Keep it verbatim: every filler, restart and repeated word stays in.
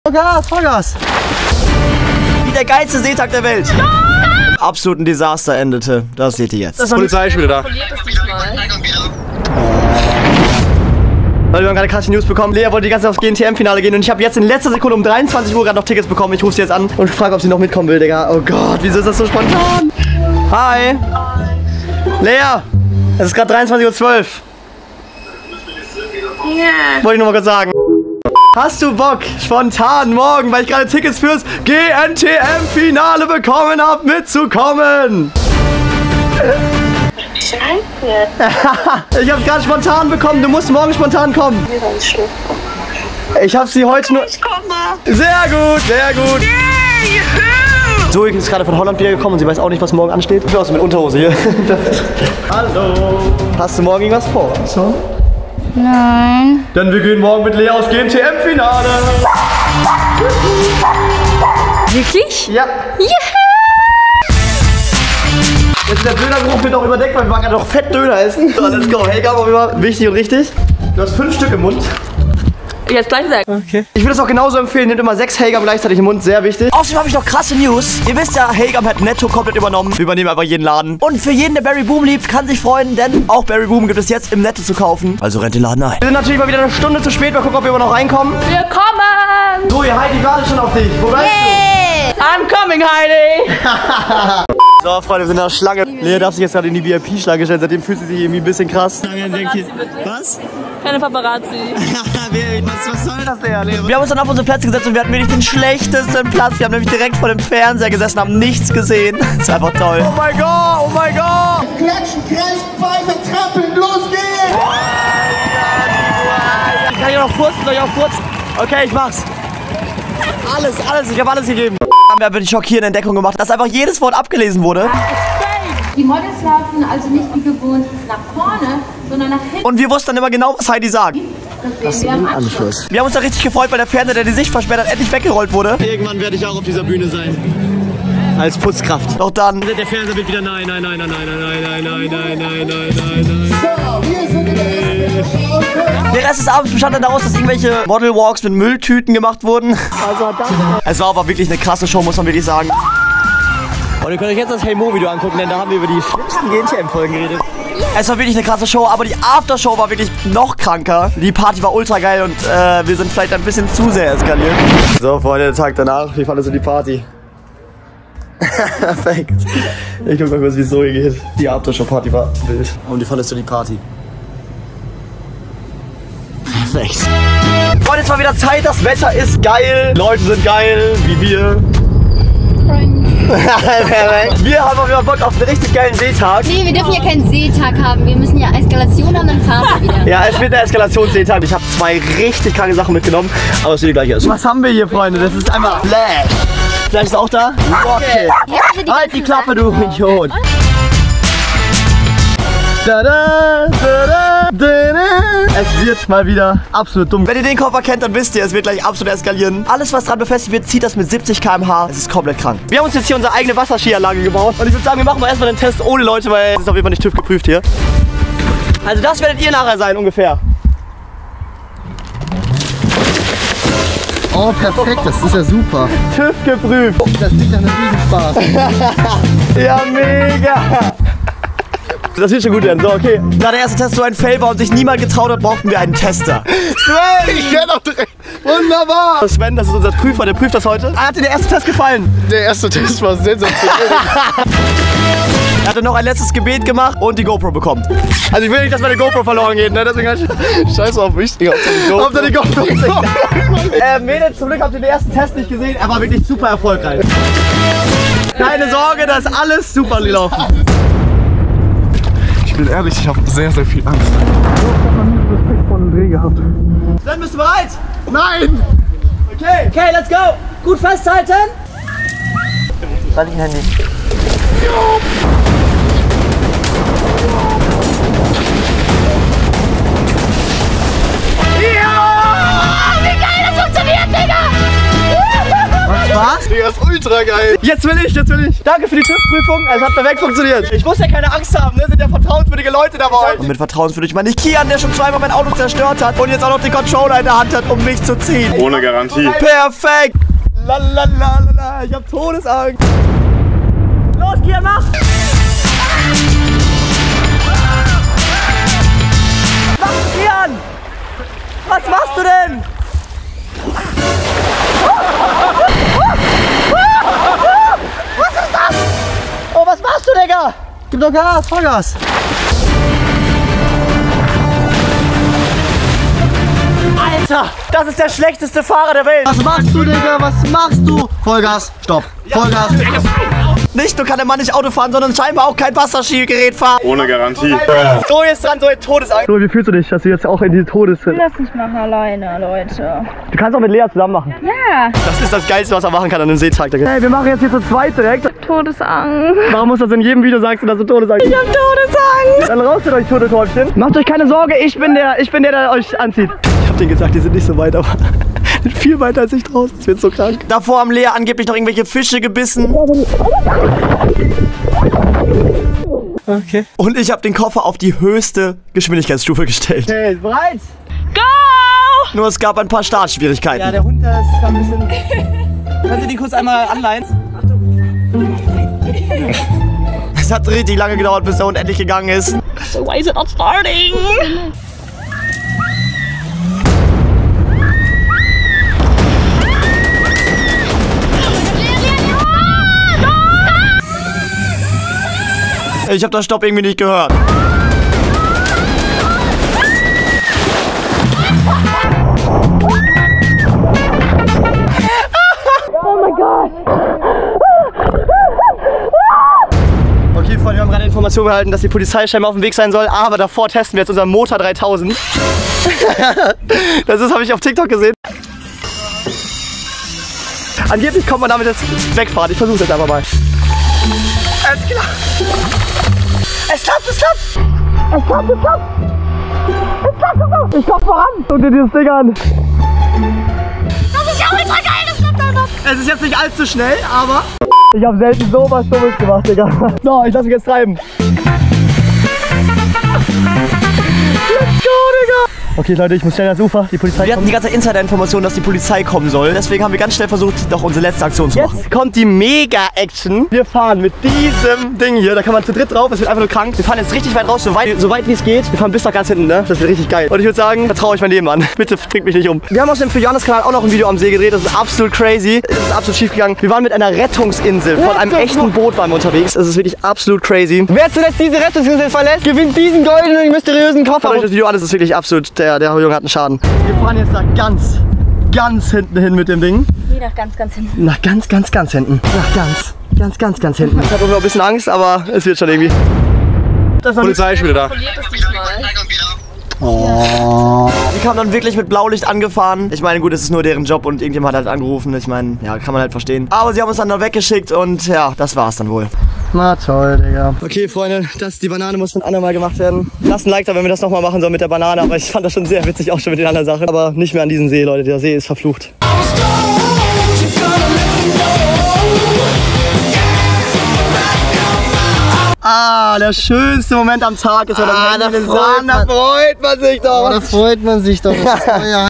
Vollgas, Vollgas. Wie der geilste Seetag der Welt. Ja! Absolut ein Desaster endete. Das seht ihr jetzt. Das Polizei ist wieder da. Weil wir haben gerade krasse News bekommen. Lea wollte die ganze Zeit aufs G N T M-Finale gehen und ich habe jetzt in letzter Sekunde um dreiundzwanzig Uhr gerade noch Tickets bekommen. Ich rufe sie jetzt an und frage, ob sie noch mitkommen will, Digga. Oh Gott, wieso ist das so spontan? Hi. Lea, es ist gerade dreiundzwanzig Uhr zwölf. Ja. Wollte ich nur mal kurz sagen. Hast du Bock, spontan morgen, weil ich gerade Tickets fürs G N T M-Finale bekommen habe, mitzukommen? Scheiße. Ich hab's gerade spontan bekommen. Du musst morgen spontan kommen. Ich hab sie heute nur... Ich komme. Sehr gut, sehr gut. Yeah, Zoe ist gerade von Holland wieder gekommen und sie weiß auch nicht, was morgen ansteht. Ich bin auch so mit Unterhose hier. Hallo. Hast du morgen irgendwas vor? So? Nein. Denn wir gehen morgen mit Lea aufs G N T M-Finale. Wirklich? Ja. Yeah. Jetzt der Dönergeruch wird auch überdeckt, weil wir waren gerade noch fett Döner essen. So, let's go. Hey, Gabo, immer wichtig und richtig. Du hast fünf Stück im Mund. Jetzt gleich sagen. Okay. Ich würde es auch genauso empfehlen, nehmt immer sechs Helgam gleichzeitig im Mund, sehr wichtig. Außerdem habe ich noch krasse News. Ihr wisst ja, Helgam hat Netto komplett übernommen. Wir übernehmen einfach jeden Laden. Und für jeden, der Berry Boom liebt, kann sich freuen, denn auch Berry Boom gibt es jetzt im Netto zu kaufen. Also rennt den Laden ein. Wir sind natürlich mal wieder eine Stunde zu spät. Mal gucken, ob wir immer noch reinkommen. Wir kommen! So, ihr Heidi wartet schon auf dich. Wo bleibst yeah. du? I'm coming, Heidi! So, Freunde, wir sind in der Schlange. Lea darf sich jetzt gerade in die V I P-Schlange stellen. Seitdem fühlt sie sich irgendwie ein bisschen krass. Was? Keine Paparazzi. was, was soll das denn, Lea? Wir haben uns dann auf unsere Plätze gesetzt und wir hatten wirklich den schlechtesten Platz. Wir haben nämlich direkt vor dem Fernseher gesessen, haben nichts gesehen. Das ist einfach toll. Oh mein Gott, oh mein Gott! Klatschen, kreischen, pfeifen, trampeln, los geht's! Kann ich auch noch furzen? Soll ich auch furzen? Okay, ich mach's. Alles, alles, ich habe alles gegeben. Wir haben die schockierende Entdeckung gemacht, dass einfach jedes Wort abgelesen wurde. Die Models laufen also nicht wie gewohnt nach vorne, sondern nach hinten. Und wir wussten dann immer genau, was Heidi sagt. Das sehen wir am Anschluss. Wir haben uns da richtig gefreut, weil der Fernseher, der die Sicht versperrt hat, endlich weggerollt wurde. Irgendwann werde ich auch auf dieser Bühne sein. Als Putzkraft. Doch dann. Der Fernseher wird wieder nein, nein, nein, nein, nein, nein, nein, nein, nein, nein, nein, nein, nein. So, wir sind in der Der Rest des Abends bestand dann daraus, dass irgendwelche Model Walks mit Mülltüten gemacht wurden. Also das. Es war aber wirklich eine krasse Show, muss man wirklich sagen. Und ihr könnt euch jetzt das Hey Mo Video angucken, denn da haben wir über die schlimmsten G N T M-Folgen geredet. Es war wirklich eine krasse Show, aber die Aftershow war wirklich noch kranker. Die Party war ultra geil und äh, wir sind vielleicht ein bisschen zu sehr eskaliert. So, Freunde, der Tag danach. Wie fandest du die Party? Perfekt. Ich guck mal kurz, wie es so geht. Die Aftershow-Party war wild. Und wie fandest du die Party? Perfekt. Freunde, jetzt mal wieder Zeit. Das Wetter ist geil. Leute sind geil, wie wir. Wir haben auf jeden Fall Bock auf einen richtig geilen Seetag. Nee, wir dürfen ja keinen Seetag haben. Wir müssen ja Eskalation haben, dann fahren wir wieder. Ja, es wird ein Eskalationsseetag. Ich habe zwei richtig kranke Sachen mitgenommen, aber es wird die gleiche ist. Was haben wir hier, Freunde? Das ist einmal Flash. Flash ist auch da? Okay. Ja, halt die Klappe, du Idiot. Da, da, da, da, da, da. Es wird mal wieder absolut dumm. Wenn ihr den Koffer kennt, dann wisst ihr, es wird gleich absolut eskalieren. Alles, was dran befestigt wird, zieht das mit siebzig Kilometer pro Stunde. Es ist komplett krank. Wir haben uns jetzt hier unsere eigene Wasserskianlage gebaut. Und ich würde sagen, wir machen mal erstmal den Test ohne Leute, weil es ist auf jeden Fall nicht TÜV geprüft hier. Also das werdet ihr nachher sein, ungefähr. Oh, perfekt, das ist ja super. TÜV geprüft. Das liegt an einem Riesenspaß. Ja, mega. Das wird schon gut werden. So, okay. Da der erste Test so ein Fail war und sich niemand getraut hat, brauchten wir einen Tester. Sven! Ich werde auch direkt. Wunderbar! Sven, das ist unser Prüfer, der prüft das heute. Hat dir der erste Test gefallen? Der erste Test war sensationell. Er hatte noch ein letztes Gebet gemacht und die GoPro bekommen. Also ich will nicht, dass meine GoPro verloren geht, ne? Deswegen ich Scheiß auf mich, Digga. Auf die GoPro. äh, Mädels, zum Glück habt ihr den ersten Test nicht gesehen. Er war wirklich super erfolgreich. Keine Sorge, da ist alles super gelaufen. Ich bin ehrlich, ich habe sehr, sehr viel Angst. Ich habe noch nie so Respekt vor einem Dreh gehabt. Sven, bist du bereit? Nein! Okay, okay, let's go! Gut festhalten! Dann die Handy. Ja! Wie geil das funktioniert, Digga! Was war's? Digga, ist ultra geil. Jetzt will ich, jetzt will ich. Danke für die TÜV-Prüfung. Es hat perfekt funktioniert. Ich muss ja keine Angst haben, ne? Sind ja vertrauenswürdige Leute dabei. Und mit vertrauenswürdig meine ich Kian, der schon zweimal mein Auto zerstört hat und jetzt auch noch den Controller in der Hand hat, um mich zu ziehen. Ohne Garantie. Perfekt. Lalalala, ich hab Todesangst. Los, Kian, mach! Was machst du, Kian? Was machst du denn? Was ist das? Oh, was machst du, Digga? Gib doch Gas, Vollgas. Alter, das ist der schlechteste Fahrer der Welt. Was machst du, Digga? Was machst du? Vollgas, stopp. Vollgas. Nicht nur kann der Mann nicht Auto fahren, sondern scheinbar auch kein Wasserskigerät fahren. Ohne Garantie. So, jetzt dran, so ein Todesangst. So, wie fühlst du dich, dass du jetzt auch in die Todes... Lass mich machen alleine, Leute. Du kannst auch mit Lea zusammen machen. Ja. Das ist das Geilste, was er machen kann an einem Seetag. Hey, wir machen jetzt hier zu zweit direkt. Todesangst. Warum musst du das in jedem Video sagst du, dass du Todesangst hast? Ich hab Todesangst. Dann raus mit euch, Turteltäubchen. Macht euch keine Sorge, ich bin der, ich bin der, der euch anzieht. Ich hab denen gesagt, die sind nicht so weit, aber sind viel weiter als ich draußen. Das wird so krank. Davor haben Lea angeblich noch irgendwelche Fische gebissen. Okay. Und ich habe den Koffer auf die höchste Geschwindigkeitsstufe gestellt. Okay, bereit? Go! Nur es gab ein paar Startschwierigkeiten. Ja, der Hund, der ist ein bisschen... Könnt ihr den kurz einmal anleihen? Es hat richtig lange gedauert, bis der Hund endlich gegangen ist. So why is it not starting? Ich habe das Stopp irgendwie nicht gehört. Oh mein Gott! Okay, Freunde, wir haben gerade Informationen erhalten, dass die Polizei scheinbar auf dem Weg sein soll, aber davor testen wir jetzt unseren Motor dreitausend. Das ist, habe ich auf TikTok gesehen. Angeblich kommt man damit jetzt wegfahren. Ich versuche das einfach mal. Es klappt! Es klappt, es klappt! Es klappt, es klappt! Es klappt, es klappt! Ich komm voran! Guck dir dieses Ding an! Das ist ja ultra geil, das klappt einfach. Es ist jetzt nicht allzu schnell, aber... Ich habe selten sowas Dummes gemacht, Digga. So, ich lass mich jetzt treiben. Let's go, Digga! Okay, Leute, ich muss schnell ans Ufer. Die Polizei Wir hatten die ganze Insider-Information, dass die Polizei kommen soll. Deswegen haben wir ganz schnell versucht, doch unsere letzte Aktion zu machen. Jetzt kommt die Mega-Action. Wir fahren mit diesem Ding hier. Da kann man zu dritt drauf. Es wird einfach nur krank. Wir fahren jetzt richtig weit raus, so weit, so weit wie es geht. Wir fahren bis nach ganz hinten, ne? Das wird richtig geil. Und ich würde sagen, vertraue ich mein Leben an. Bitte bringt mich nicht um. Wir haben auf dem für Johannes Kanal auch noch ein Video am See gedreht. Das ist absolut crazy. Es ist absolut schief gegangen. Wir waren mit einer Rettungsinsel. Von einem echten Boot waren wir unterwegs. Das ist wirklich absolut crazy. Wer zuletzt diese Rettungsinsel verlässt, gewinnt diesen goldenen, mysteriösen Koffer. Das Video an, das ist wirklich absolut, der, der Junge hat einen Schaden. Wir fahren jetzt nach ganz, ganz hinten hin mit dem Ding. Wie nach ganz, ganz hinten? Nach ganz, ganz, ganz hinten. Nach ganz, ganz, ganz, ganz hinten. Ich habe ein bisschen Angst, aber es wird schon irgendwie. Das Polizei ist wieder da. Oh. Die kamen dann wirklich mit Blaulicht angefahren. Ich meine, gut, es ist nur deren Job und irgendjemand hat halt angerufen. Ich meine, ja, kann man halt verstehen. Aber sie haben uns dann noch weggeschickt und ja, das war's dann wohl. Na toll, Digga. Okay, Freunde, das, die Banane muss von andermal gemacht werden. Lasst ein Like da, wenn wir das nochmal machen sollen mit der Banane. Aber ich fand das schon sehr witzig, auch schon mit den anderen Sachen. Aber nicht mehr an diesem See, Leute. Der See ist verflucht. Ah, der schönste Moment am Tag ist, wenn man ah, da freut, da freut man sich doch. Oh, da freut man sich doch.